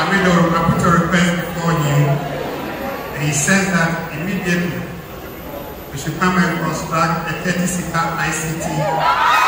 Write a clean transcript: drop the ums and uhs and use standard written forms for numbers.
I put a request before him, and he says that immediately we should come and construct a 30-seater ICT